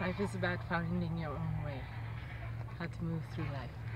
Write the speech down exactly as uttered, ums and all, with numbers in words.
Life is about finding your own way, how to move through life.